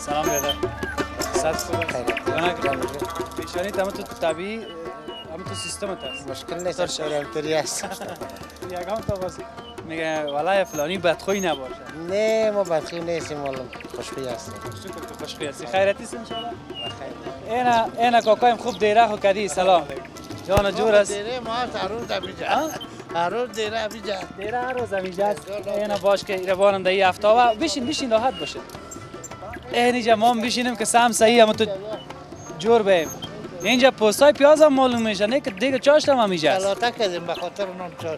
سلام بیادر. صد خوبه. پیشانی تمام تو طبیعی هم تو سیستمت هست. مشکل نیست شریعتی است. یکم تا باز میگه والله فلانی بدخوی نباشه. نه ما بدخوی نیستیم والله خوشخوی هستیم. شکر که خوشخوی هستی. خیرتی است ان شاء الله. اینا کاکایم خوب دیره خو کدی سلام. جان جور است. دیره ما هر روز میجا. هر روز دیره میجا. دیره هر روز میجا. اینا باش که روانم در این هفته و بشین راحت باشه. اینجا ما بشینیم که سم صحیح هم تو جور بیم. اینجا پستای پیاز هم معلوم میشه نه که دیگه چاشت هم میجاست. سلاته کردیم به خاطر نان چاشت.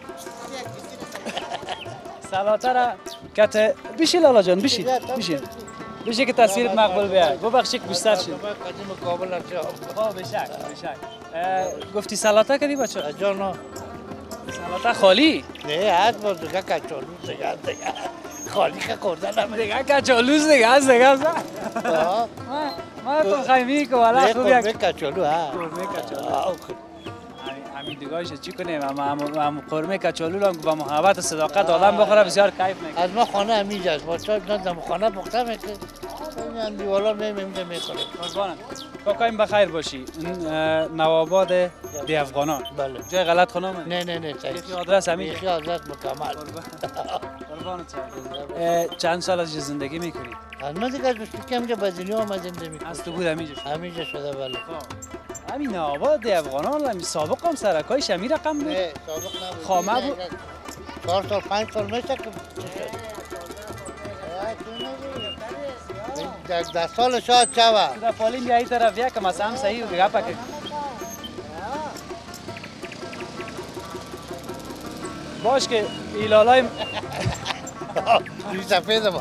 سلاته را کت بشین لالا جان بشین که تصویرت مقبول بیاد. ببخشید بیشتر شد. قدیم کابل ها بشک. گفتی سلاته کردی بچه؟ جانا. سلاته خالی؟ نه هست باز دیگه کچالو دیگه خالی که کردن هم دیگه کچالوز دیگه از ما تو خیمی که والا خوب یک کچالو ها همین دیگه‌اش چی کنیم هم قرمه کچالو رو با محبت و صداقت آدم بخوره بسیار کیف میکنه. از ما خانه همیجاست با چای نندم خانه پخته میکنه من دیوالا میمیده میخوریم. قربانم کاکایم بخیر باشی. نواباد ده افغانان. بله. جای غلط خونم؟ نه یکی آدرس همین. یکی آدرس مکمل. قربانت چند سال از زندگی میکنی؟ من دیگه از بسیاری همینجا به دنیا آمدیم میکنم. از تو بود همینجا شده بله. همین نواباد ده افغانان سابق هم سرکای شمی رقم بود؟ نه سابق نبود. خامه بود؟ 4 سال 5 سال میشه که 10 سال شاید شوه. در پالین بیایی طرف یک مثلا صحیح و دیگه پکه. باش که ایلالای ریز سفید با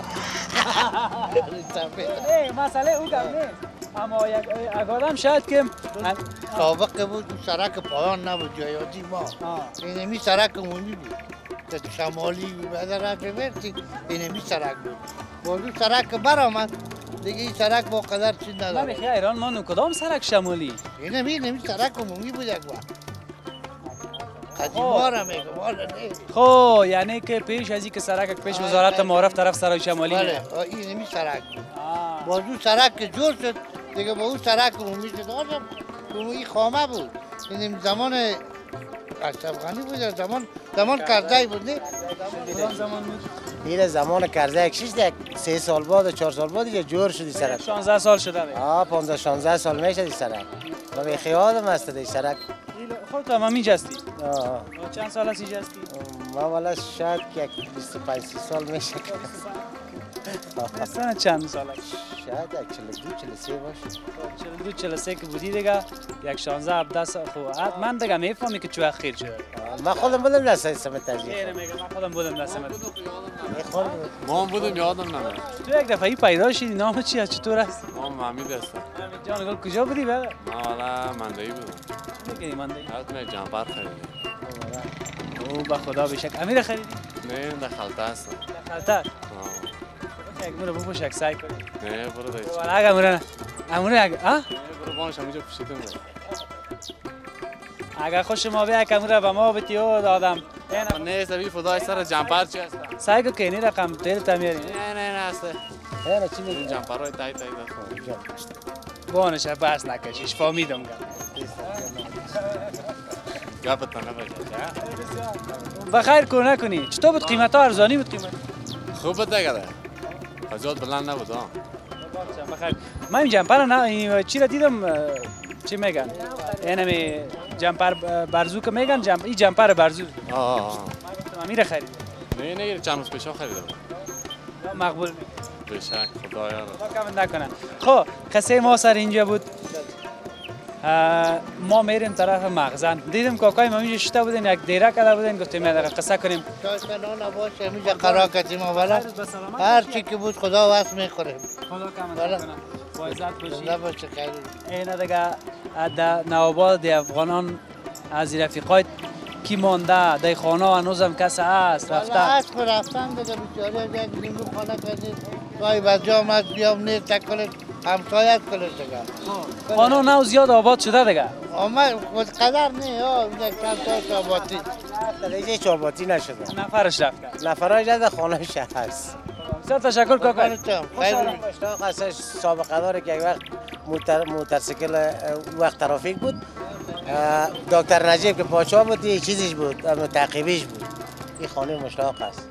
مسئله او کم نیست اما یک آدم شاید که سابق بود سرک پایان نبود جایادی ما اینمی سرک عمومی بود که شمالی بدر رفت برسی اینمی سرک بود بازو سرک برآمد دیگه این سرک با قدر چیز نداره. من بخی ایران مانو کدام سرک شمالی؟ اینمی سرک عمومی بود یک وقت قدیما را میگم والا نه. خب یعنی که پیش از اینکه سرک پیش وزارت معارف طرف سرای شمالی بله اینمی سرک بود. بازو سرک که جور شد دیگه با اون سرک عمومی شد آجم این خامه بود. این زمان افغانی بود زمان کرزی بود نه؟ زمان بود؟ این زمان کرزی یک 3 سال بعد و 4 سال بعد جور شدی سرک. 16 سال شده. 15 16 سال میشه دی سرک. و به خیالم است دی سرک. خودت هم میجستی؟ چند سال هستی جستی؟ ما والا شاید یک 25 سال میشه. مثلا چند سال هست؟ شاید یک 42 43 باشه. 42 43 که بودی دیگه یک 16 17 سال خب من دیگه میفهمی که چه وقت خیر شده. من خودم بودم دست سمت ترجیح. نه میگم من خودم بودم دست سمت. ما هم بودم یادم نمیاد. تو یک دفعه پیدا شدی نام چی است چطور است؟ ما حمید هستم. حمید جان گل کجا بودی بابا؟ ما والا مندایی بودم. چی میگی مندایی؟ حتما جمپر خریدم. او به خدا بشک امیر خریدی؟ نه در خلطه هستم. در خلطه؟ یک مرا بپوشک سعی کنی. نه برو دایچ. والا اگه اموره اگه ها؟ برو بانش همینجا پوشیدم. اگه خوش ما بیا کامرا و ما بتیو دادم. نه سبی فدای سر جمپر چی است؟ سعی کو کنی رقم تیل تعمیری. نه است. نه چی میگی جمپر رو تای داد. بانش بس نکشیش فهمیدم گپت نباشه. بخیر کو نکنی. چطور بود قیمت ها ارزانی بود قیمت؟ خوب بود دیگه. خجالت بلند نبود ها. بخیر. من این جمپر نه چی را دیدم چی میگن؟ اینمی جمپر برزو که میگن این جمپر برزو. من میره خریدم. نه چند روز پیش خریدم. مقبول بشک خدایا را. کم نکنن. خب قصه ما سر اینجا بود. ما میریم طرف مخزن دیدیم کاکای ما اینجا شته بودن یک دیره کرده بودن گفتیم یه دقیقه قصه کنیم شایستانه باشه اینجا قرار کردیم اولا هر چی که بود خدا واسه میخوریم خدا کم نکنه با عزت باشی نباشه خیر اینه دیگه در نواباد ده افغانان از رفیقایت کی مانده در خانه هنوزم کسی هست رفتن دیگه بیچاره از یک نیمو خانه کردیم گاهی بجام از بیام نیست تکلش همسایت کلش دیگه خانه نو زیاد آباد شده دیگه آمد خود قدر نه یک چند تا آبادی اینجا هیچ آبادی نشده نفرش رفته نفرش رفته خانهش هست بسیار تشکر کاکا. خیر مشتاق هستش سابقه داره که یک وقت موتورسیکل وقت ترافیک بود. دکتر نجیب که پاچا بود یه چیزش بود تعقیبیش بود. این خانه مشتاق است.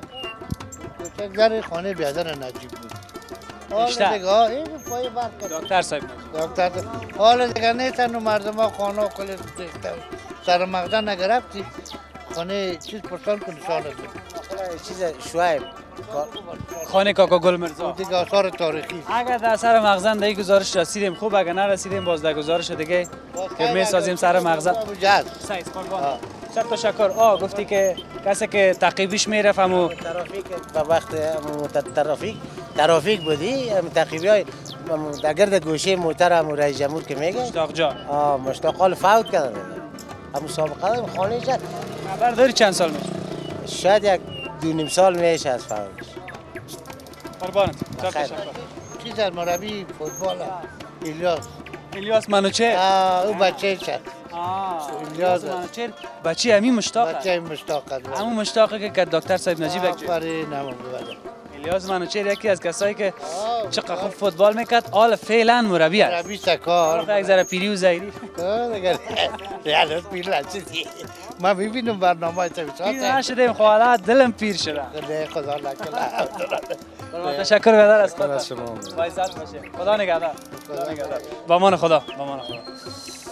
در خانه بیادر نجیب بود. بیشتر. دکتر صاحب دکتر حالا دیگه نیستن و مردم ها خانه کل سر مغزه نگرفتی خانه چیز پرسان کنی سال است چیز شعیب خانه کاکا گل مرزا دیگه آثار تاریخی. اگر در سر مغزن در گزارش رسیدیم خوب، اگر نرسیدیم باز در گزارش دیگه که میسازیم سر مغزن. سعید قربان. بسیار تشکر. گفتی که کسی که تعقیبیش میرفت و ترافیک به وقت ترافیک بودی تعقیبی های در گرد گوشه موتر رئیس جمهور که میگه مشتاق جان مشتاق حال فوت کرده همون سابقه دارم خانه جد. خبر داری چند سال میشه؟ شاید یک 2.5 سال میشه از فوتش. قربانت. تشکر. چیز از مربی فوتبال الیاس منوچهر. او بچه شد. الیاس منوچهر بچه همین مشتاق. بچه مشتاق است. همون مشتاقه که دکتر صاحب نجیب یک آفرین نمون بوده. الیاس منوچهر یکی از کسایی که چقدر خوب فوتبال میکرد، حالا فعلا مربی است. مربی سکار. یک ذره پیری و زایری. دیگه ریال پیر نشدی. من میبینم برنامه تلویزیون. پیر نشدیم خواهد دلم پیر شده. خدا نکنه. تشکر بیادر از شما. با عزت باشه. خدا نگهدار. با امان خدا.